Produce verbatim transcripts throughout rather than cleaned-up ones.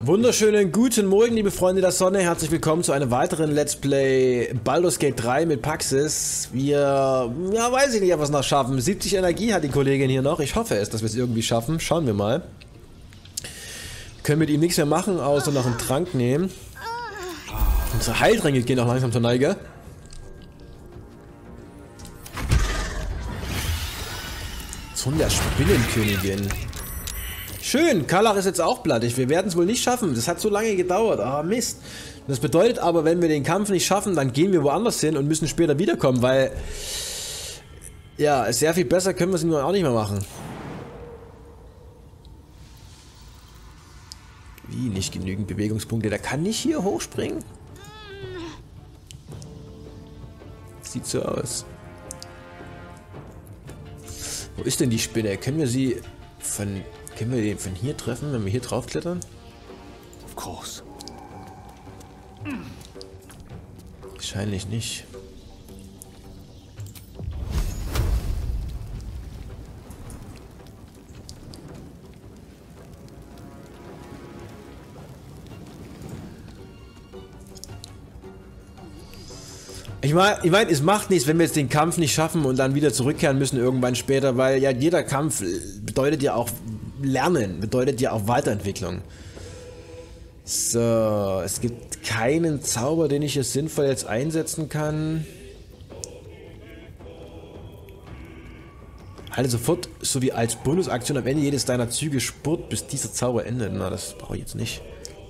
Wunderschönen guten Morgen, liebe Freunde der Sonne. Herzlich willkommen zu einem weiteren Let's Play Baldur's Gate drei mit Paxis. Wir, ja, weiß ich nicht, ob wir es noch schaffen. siebzig Energie hat die Kollegin hier noch. Ich hoffe es, dass wir es irgendwie schaffen. Schauen wir mal. Können mit ihm nichts mehr machen, außer noch einen Trank nehmen. Unsere Heiltränke gehen auch langsam zur Neige. Sohn der Spinnenkönigin. Schön, Karlach ist jetzt auch plattig. Wir werden es wohl nicht schaffen. Das hat so lange gedauert. Ah, Mist. Das bedeutet aber, wenn wir den Kampf nicht schaffen, dann gehen wir woanders hin und müssen später wiederkommen, weil... Ja, sehr viel besser können wir es nun auch nicht mehr machen. Wie, nicht genügend Bewegungspunkte? Der kann nicht hier hochspringen? Sieht so aus. Wo ist denn die Spinne? Können wir sie von... Können wir den von hier treffen, wenn wir hier drauf klettern? Of course. Wahrscheinlich nicht. Ich meine, ich mein, es macht nichts, wenn wir jetzt den Kampf nicht schaffen und dann wieder zurückkehren müssen irgendwann später, weil ja jeder Kampf bedeutet ja auch Lernen, bedeutet ja auch Weiterentwicklung. So, es gibt keinen Zauber, den ich hier sinnvoll jetzt einsetzen kann. Halte sofort, sowie als Bonusaktion am Ende jedes deiner Züge Spurt, bis dieser Zauber endet. Na, das brauche ich jetzt nicht.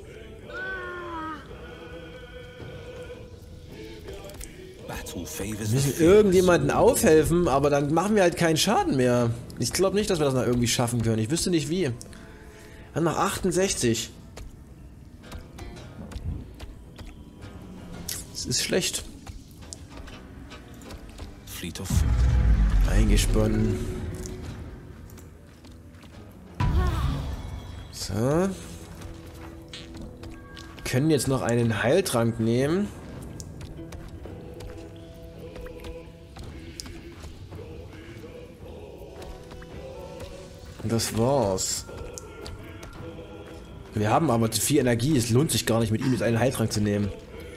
Wir müssen irgendjemanden aufhelfen, aber dann machen wir halt keinen Schaden mehr. Ich glaube nicht, dass wir das noch irgendwie schaffen können. Ich wüsste nicht wie. Dann noch achtundsechzig. Das ist schlecht. Eingesponnen. So. Können jetzt noch einen Heiltrank nehmen. Das war's. Wir haben aber zu viel Energie. Es lohnt sich gar nicht, mit ihm jetzt einen Heiltrank zu nehmen.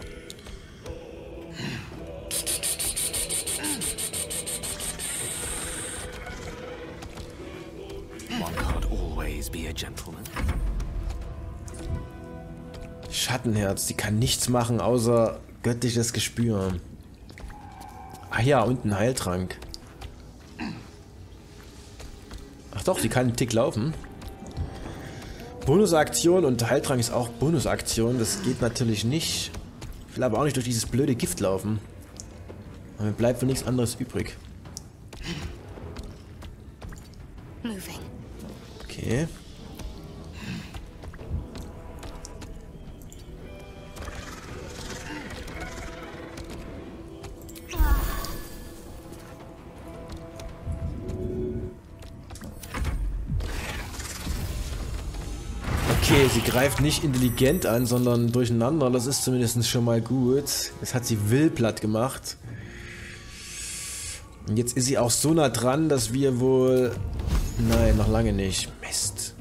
Schattenherz, die kann nichts machen, außer göttliches Gespür. Ah ja, und ein Heiltrank. Ach doch, die kann einen Tick laufen. Bonusaktion und Heiltrank ist auch Bonusaktion. Das geht natürlich nicht. Ich will aber auch nicht durch dieses blöde Gift laufen. Und mir bleibt wohl nichts anderes übrig. Okay. Okay, sie greift nicht intelligent an, sondern durcheinander. Das ist zumindest schon mal gut. Jetzt hat sie Will platt gemacht. Und jetzt ist sie auch so nah dran, dass wir wohl... Nein, noch lange nicht. Mist.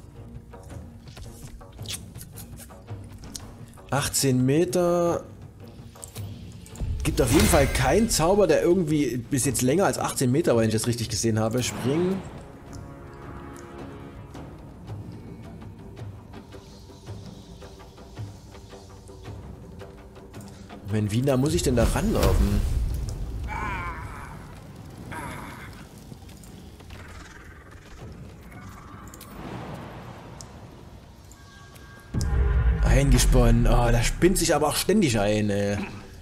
achtzehn Meter. Gibt auf jeden Fall keinen Zauber, der irgendwie bis jetzt länger als achtzehn Meter, wenn ich das richtig gesehen habe. Springen. Wenn, wie nah muss ich denn da ranlaufen? Eingesponnen. Oh, da spinnt sich aber auch ständig ein, ey.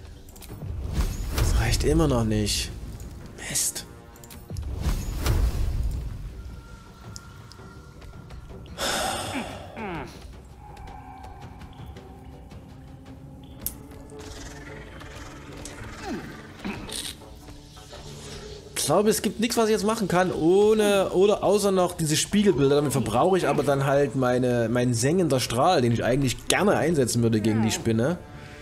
Das reicht immer noch nicht. Mist. Ich glaube, es gibt nichts, was ich jetzt machen kann, ohne oder außer noch diese Spiegelbilder. Damit verbrauche ich aber dann halt meine, meinen sengender Strahl, den ich eigentlich gerne einsetzen würde gegen die Spinne.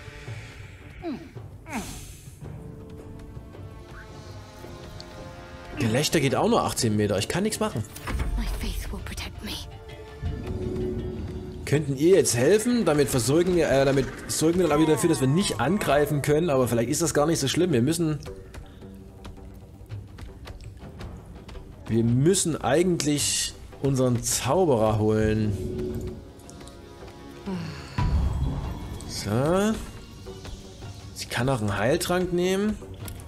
Gelächter geht auch nur achtzehn Meter. Ich kann nichts machen. Könnten ihr jetzt helfen? Damit versorgen wir, äh, damit sorgen wir dann auch wieder dafür, dass wir nicht angreifen können, aber vielleicht ist das gar nicht so schlimm. Wir müssen... Wir müssen eigentlich unseren Zauberer holen. So. Sie kann auch einen Heiltrank nehmen.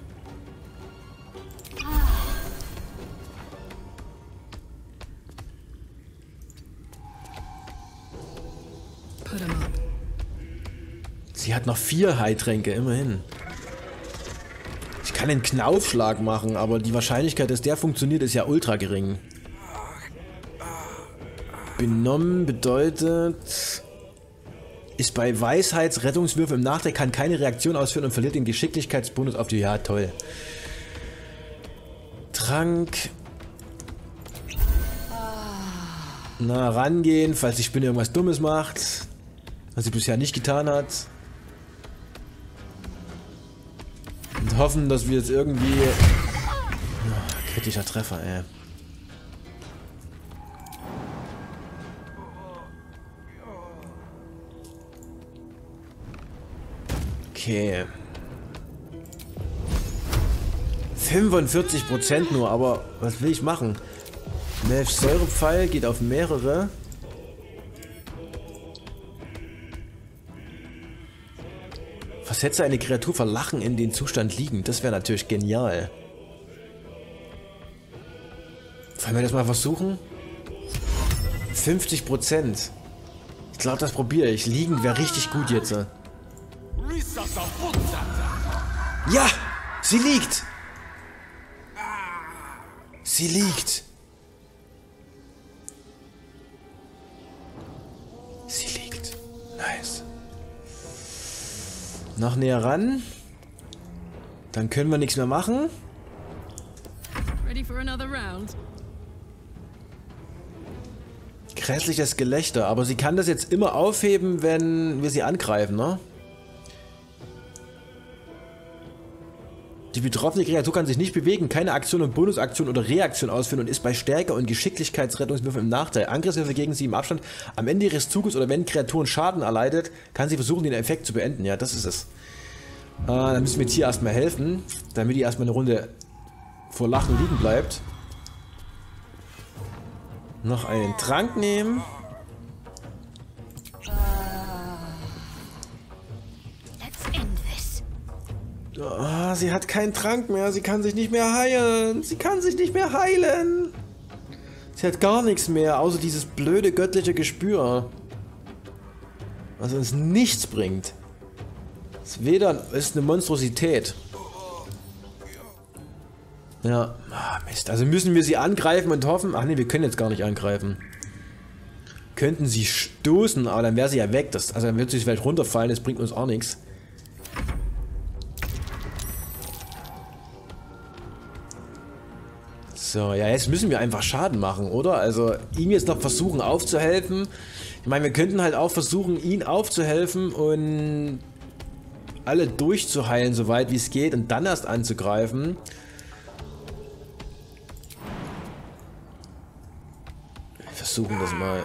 Sie hat noch vier Heiltränke, immerhin. Ich kann den Knaufschlag machen, aber die Wahrscheinlichkeit, dass der funktioniert, ist ja ultra gering. Benommen bedeutet... Ist bei Weisheitsrettungswürfe im Nachteil, kann keine Reaktion ausführen und verliert den Geschicklichkeitsbonus auf die... Ja, toll. Trank. Na, rangehen, falls die Spinne irgendwas Dummes macht. Was sie bisher nicht getan hat. Und hoffen, dass wir jetzt irgendwie... Oh, kritischer Treffer, ey. Okay. fünfundvierzig Prozent nur, aber was will ich machen? Melfs Säurepfeil geht auf mehrere. Versetze eine Kreatur verlachen in den Zustand liegen. Das wäre natürlich genial. Wollen wir das mal versuchen? fünfzig Prozent. Ich glaube, das probiere ich. Liegen wäre richtig gut jetzt. Ja! Sie liegt! Sie liegt! Sie liegt. Nice. Noch näher ran. Dann können wir nichts mehr machen. Ready for another round? Grässliches Gelächter, aber sie kann das jetzt immer aufheben, wenn wir sie angreifen, ne? Die betroffene Kreatur kann sich nicht bewegen, keine Aktion und Bonusaktion oder Reaktion ausführen und ist bei Stärke und Geschicklichkeitsrettungswürfen im Nachteil. Angriffswürfe gegen sie im Abstand am Ende ihres Zuges oder wenn Kreaturen Schaden erleidet, kann sie versuchen, den Effekt zu beenden. Ja, das ist es. Äh, dann müssen wir jetzt hier erstmal helfen, damit die erstmal eine Runde vor Lachen liegen bleibt. Noch einen Trank nehmen. Oh, sie hat keinen Trank mehr, sie kann sich nicht mehr heilen. Sie kann sich nicht mehr heilen. Sie hat gar nichts mehr, außer dieses blöde göttliche Gespür. Was uns nichts bringt. Es ist weder, ist eine Monstrosität. Ja, ah, Mist. Also müssen wir sie angreifen und hoffen. Ach ne, wir können jetzt gar nicht angreifen. Könnten sie stoßen, aber dann wäre sie ja weg. Das, also dann wird sie vielleicht runterfallen, das bringt uns auch nichts. So, ja, jetzt müssen wir einfach Schaden machen, oder? Also, ihm jetzt noch versuchen aufzuhelfen. Ich meine, wir könnten halt auch versuchen, ihn aufzuhelfen und alle durchzuheilen, soweit wie es geht, und dann erst anzugreifen. Wir versuchen das mal.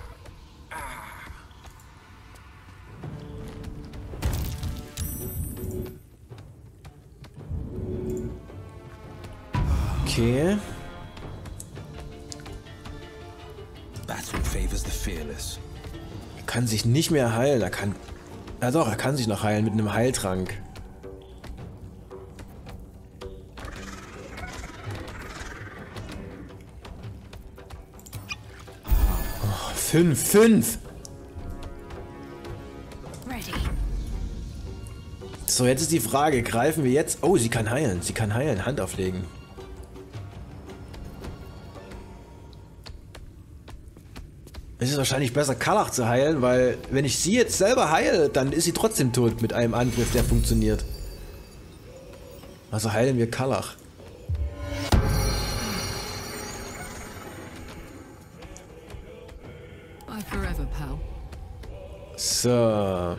Okay. Er kann sich nicht mehr heilen. Er kann. Ja doch, er kann sich noch heilen mit einem Heiltrank. Oh, fünf, fünf! So, jetzt ist die Frage, greifen wir jetzt... Oh, sie kann heilen. Sie kann heilen. Hand auflegen. Es ist wahrscheinlich besser, Kallach zu heilen, weil wenn ich sie jetzt selber heile, dann ist sie trotzdem tot mit einem Angriff, der funktioniert. Also heilen wir Kallach. So.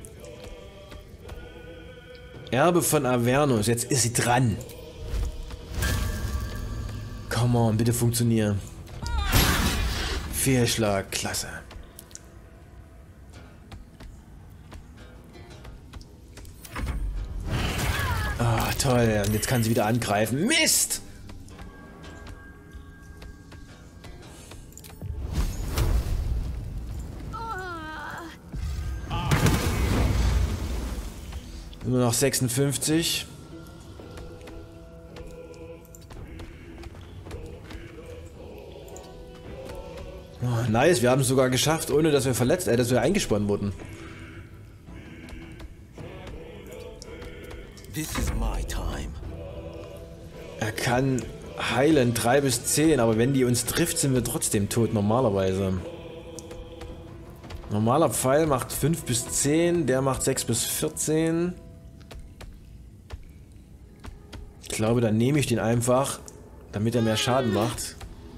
Erbe von Avernus. Jetzt ist sie dran. Come on, bitte funktionieren. Fehlschlag, klasse. Toll, und jetzt kann sie wieder angreifen. Mist! Nur noch sechsundfünfzig. Oh, nice, wir haben es sogar geschafft, ohne dass wir verletzt, äh, dass wir eingespannt wurden. This is my time. Er kann heilen, drei bis zehn, aber wenn die uns trifft, sind wir trotzdem tot, normalerweise. Normaler Pfeil macht fünf bis zehn, der macht sechs bis vierzehn. Ich glaube, dann nehme ich den einfach, damit er mehr Schaden macht.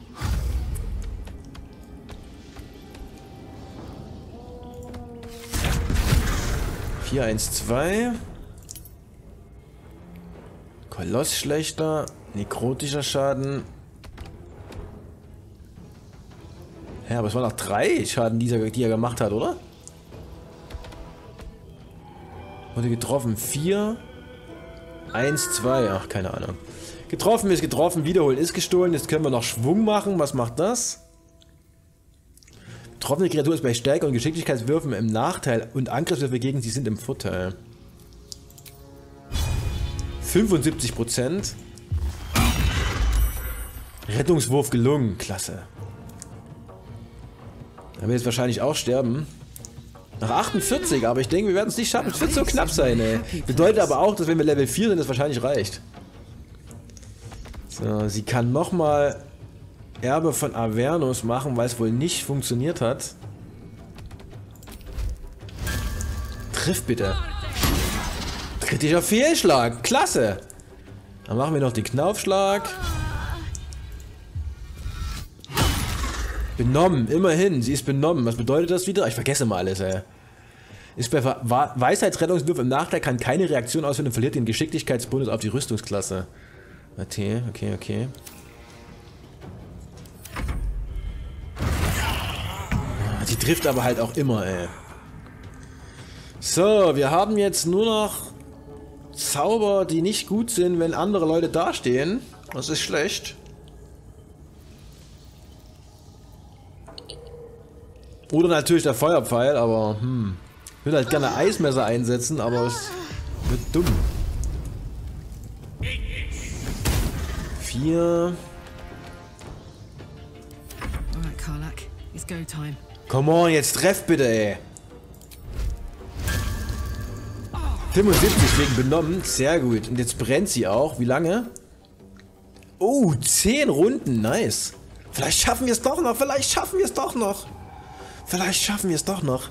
vier eins zwei. Koloss schlechter. Nekrotischer Schaden. Ja, aber es waren noch drei Schaden, die er, die er gemacht hat, oder? Wurde getroffen. vier. eins, zwei. Ach, keine Ahnung. Getroffen ist getroffen. Wiederholen ist gestohlen. Jetzt können wir noch Schwung machen. Was macht das? Betroffene Kreatur ist bei Stärke und Geschicklichkeitswürfen im Nachteil und Angriffswürfe gegen sie sind im Vorteil. fünfundsiebzig Prozent. Rettungswurf gelungen. Klasse. Dann wird jetzt wahrscheinlich auch sterben. Nach achtundvierzig, aber ich denke, wir werden es nicht schaffen. Es wird so knapp sein, ey. Bedeutet aber auch, dass wenn wir Level vier sind, das wahrscheinlich reicht. So, sie kann nochmal Erbe von Avernus machen, weil es wohl nicht funktioniert hat. Triff bitte. Kritischer Fehlschlag. Klasse. Dann machen wir noch den Knaufschlag. Benommen. Immerhin. Sie ist benommen. Was bedeutet das wieder? Ich vergesse mal alles, ey. Ist bei Weisheitsrettungswurf im Nachteil, kann keine Reaktion ausführen und verliert den Geschicklichkeitsbonus auf die Rüstungsklasse. Okay, okay, okay. Die trifft aber halt auch immer, ey. So, wir haben jetzt nur noch Zauber, die nicht gut sind, wenn andere Leute dastehen. Das ist schlecht. Oder natürlich der Feuerpfeil, aber hm. Ich würde halt gerne Eismesser einsetzen, aber es wird dumm. Vier. Alright, Karlak, it's go time. Come on, jetzt treff bitte, ey. fünfundsiebzig wegen benommen. Sehr gut. Und jetzt brennt sie auch. Wie lange? Oh, zehn Runden. Nice. Vielleicht schaffen wir es doch noch. Vielleicht schaffen wir es doch noch. Vielleicht schaffen wir es doch noch.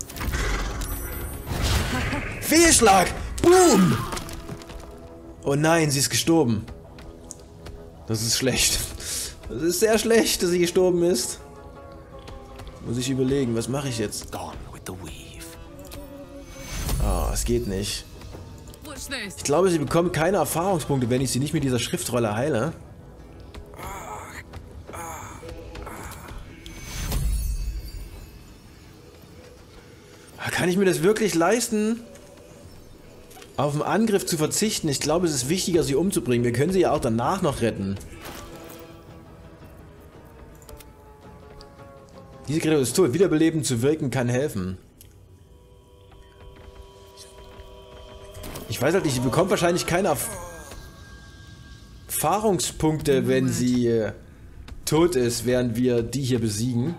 Fehlschlag. Boom. Oh nein, sie ist gestorben. Das ist schlecht. Das ist sehr schlecht, dass sie gestorben ist. Muss ich überlegen, was mache ich jetzt? Gone with the weave. Oh, es geht nicht. What's this? Ich glaube, sie bekommt keine Erfahrungspunkte, wenn ich sie nicht mit dieser Schriftrolle heile. Kann ich mir das wirklich leisten, auf den Angriff zu verzichten? Ich glaube, es ist wichtiger, sie umzubringen. Wir können sie ja auch danach noch retten. Diese Kreatur ist tot. Wiederbeleben zu wirken kann helfen. Ich weiß halt nicht, sie bekommt wahrscheinlich keine Erf Erfahrungspunkte, wenn sie äh, tot ist, während wir die hier besiegen.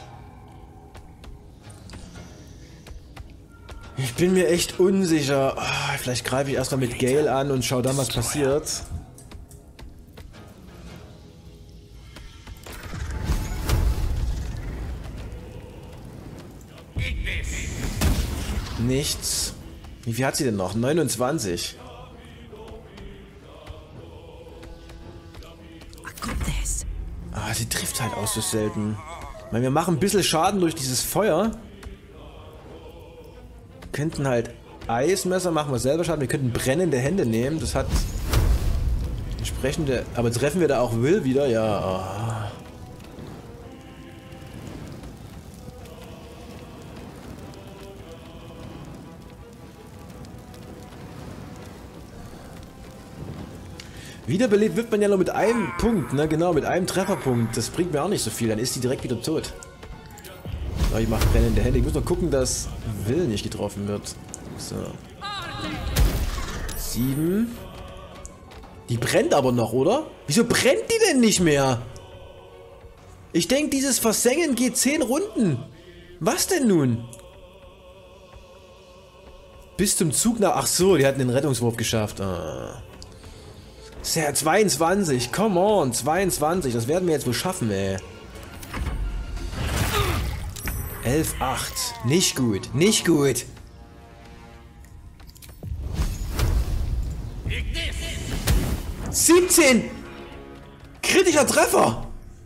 Ich bin mir echt unsicher. Oh, vielleicht greife ich erstmal mit Gale an und schau dann, was passiert. Nichts. Wie viel hat sie denn noch? neunundzwanzig. Ah, sie trifft halt auch so selten. Ich meine, wir machen ein bisschen Schaden durch dieses Feuer. Wir könnten halt Eismesser machen, wir selber Schaden. Wir könnten brennende Hände nehmen. Das hat entsprechende... Aber treffen wir da auch Will wieder? Ja. Oh. Wiederbelebt wird man ja nur mit einem Punkt, ne? Genau, mit einem Trefferpunkt. Das bringt mir auch nicht so viel, dann ist die direkt wieder tot. So, ich mache brennende Hände. Ich muss noch gucken, dass Will nicht getroffen wird. So. Sieben. Die brennt aber noch, oder? Wieso brennt die denn nicht mehr? Ich denke, dieses Versengen geht zehn Runden. Was denn nun? Bis zum Zug nach... Ach so, die hatten den Rettungswurf geschafft. Ah. Sehr, zweiundzwanzig. Come on, zweiundzwanzig. Das werden wir jetzt wohl schaffen, ey. elf, acht. Nicht gut, nicht gut. siebzehn. Kritischer Treffer.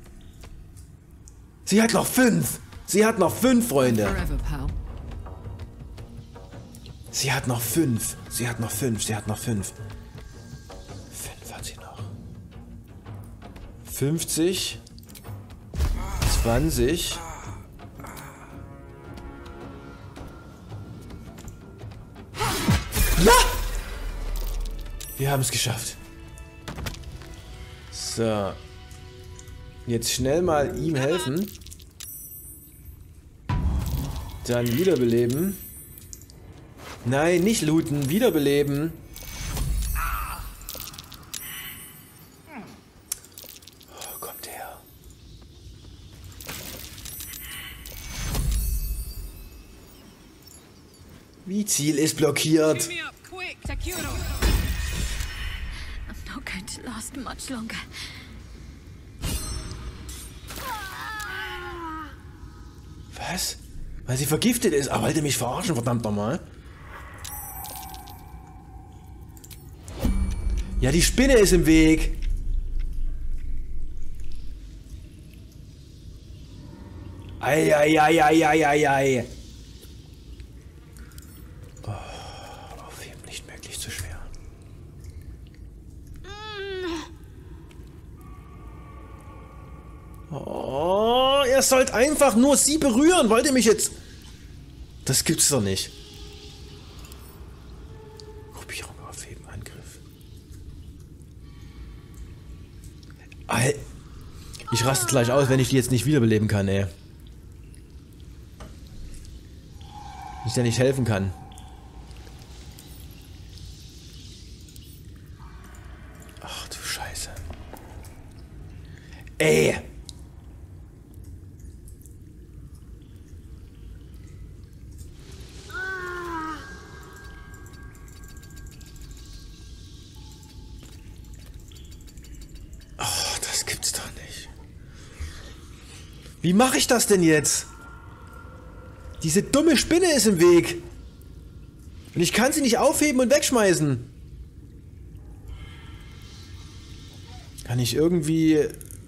Sie hat noch fünf. Sie hat noch fünf, Freunde. Forever, pal. Sie hat noch fünf. Sie hat noch fünf. Sie hat noch fünf. Fünf hat sie noch. fünfzig. zwanzig. Ja! Wir haben es geschafft. So. Jetzt schnell mal ihm helfen. Dann wiederbeleben. Nein, nicht looten, wiederbeleben. Oh, kommt her. Wie Ziel ist blockiert. Me up, quick! Takuro! I'm not going to last much longer. Was? Weil sie vergiftet ist. Aber wollt ihr mich verarschen, verdammt nochmal? Ja, die Spinne ist im Weg. Eieieiei. Oh, aufheben nicht möglich zu schwer. Oh, ihr sollt einfach nur sie berühren. Wollt ihr mich jetzt... Das gibt's doch nicht. Gruppierung aufheben, Angriff. Al- Ich raste gleich aus, wenn ich die jetzt nicht wiederbeleben kann, ey. Ich dir nicht helfen kann. Ach du Scheiße. Ey! Wie mache ich das denn jetzt? Diese dumme Spinne ist im Weg. Und ich kann sie nicht aufheben und wegschmeißen. Kann ich irgendwie...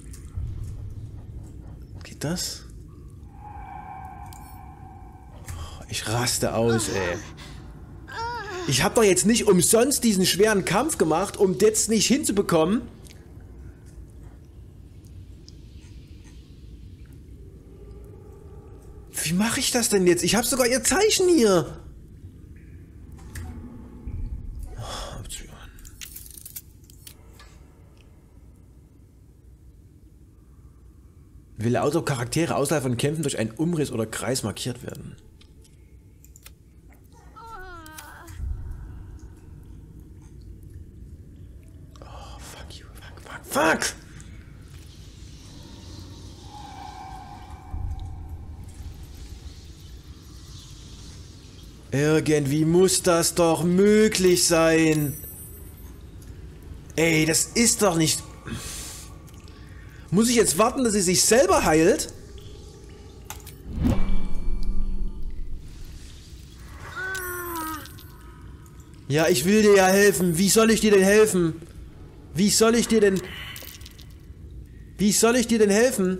Geht das? Ich raste aus, ey. Ich habe doch jetzt nicht umsonst diesen schweren Kampf gemacht, um jetzt nicht hinzubekommen. Wie mache ich das denn jetzt? Ich habe sogar ihr Zeichen hier. Wähle aus, ob Charaktere außerhalb von Kämpfen durch einen Umriss oder Kreis markiert werden. Oh, fuck you, fuck, fuck, fuck! Irgendwie muss das doch möglich sein. Ey, das ist doch nicht... Muss ich jetzt warten, dass sie sich selber heilt? Ja, ich will dir ja helfen. Wie soll ich dir denn helfen? Wie soll ich dir denn... Wie soll ich dir denn helfen?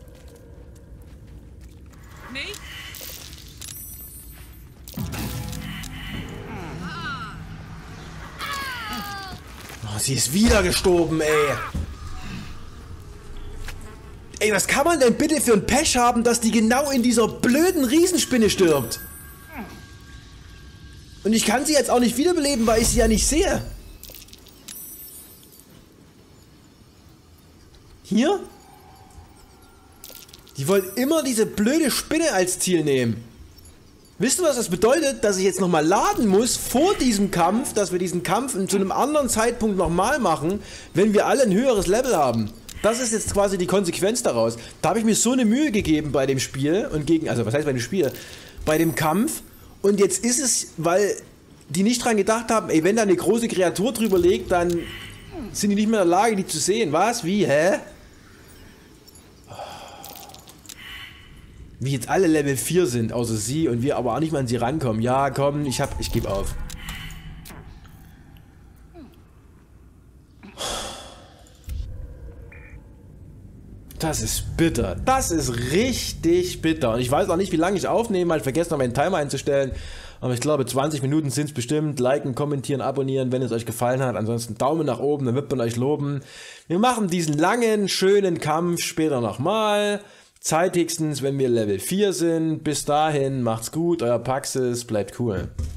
Oh, sie ist wieder gestorben, ey. Ey, was kann man denn bitte für ein Pech haben, dass die genau in dieser blöden Riesenspinne stirbt? Und ich kann sie jetzt auch nicht wiederbeleben, weil ich sie ja nicht sehe. Hier? Die wollen immer diese blöde Spinne als Ziel nehmen. Wisst ihr, was das bedeutet? Dass ich jetzt nochmal laden muss vor diesem Kampf, dass wir diesen Kampf zu einem anderen Zeitpunkt nochmal machen, wenn wir alle ein höheres Level haben. Das ist jetzt quasi die Konsequenz daraus. Da habe ich mir so eine Mühe gegeben bei dem Spiel und gegen, also was heißt bei dem Spiel? Bei dem Kampf. Und jetzt ist es, weil die nicht dran gedacht haben, ey, wenn da eine große Kreatur drüber liegt, dann sind die nicht mehr in der Lage, die zu sehen. Was? Wie? Hä? Wie jetzt alle Level vier sind, außer sie, und wir aber auch nicht mal an sie rankommen. Ja, komm, ich hab, ich gebe auf. Das ist bitter. Das ist richtig bitter. Und ich weiß auch nicht, wie lange ich aufnehme, weil ich vergesse noch meinen Timer einzustellen. Aber ich glaube, zwanzig Minuten sind es bestimmt. Liken, kommentieren, abonnieren, wenn es euch gefallen hat. Ansonsten Daumen nach oben, dann wird man euch loben. Wir machen diesen langen, schönen Kampf später nochmal. Zeitigstens, wenn wir Level vier sind. Bis dahin, macht's gut, euer Paxis, bleibt cool.